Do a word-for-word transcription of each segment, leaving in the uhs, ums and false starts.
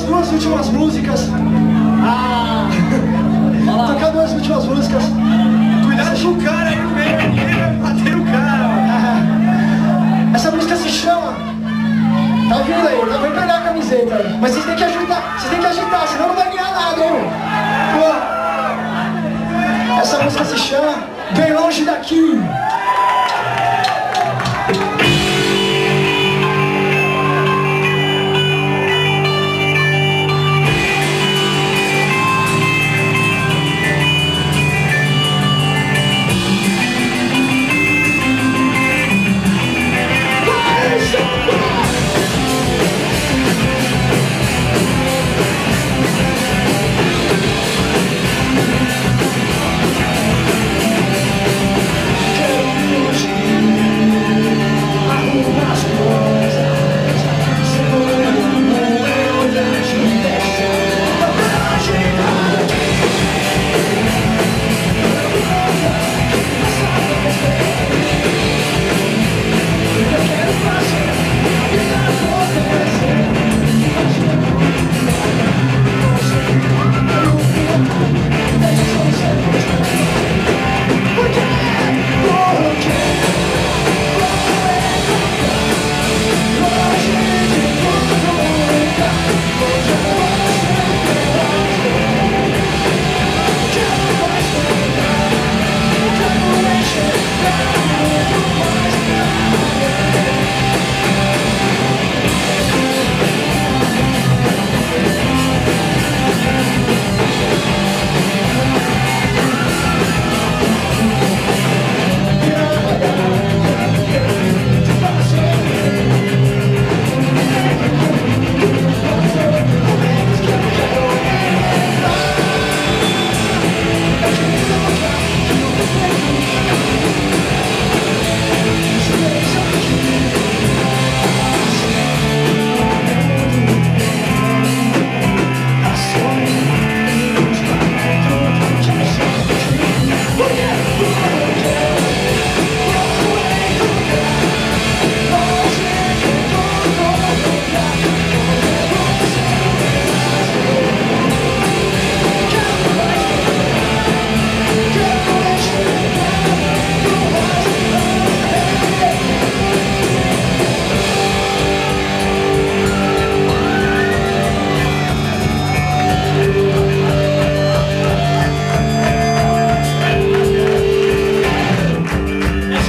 as duas últimas músicas. Ah! Tocar duas últimas músicas. Cuidado com o cara aí no meio, ele vai bater no cara. Essa música se chama... Tá vindo aí, tá vendo pegar a camiseta aí. Mas vocês têm que agitar, vocês têm que agitar, senão não vai ganhar nada, hein? Pô. Essa música se chama Bem Longe Daqui.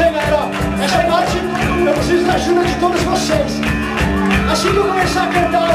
Ajuda de todos vocês. Assim que eu começar a cantar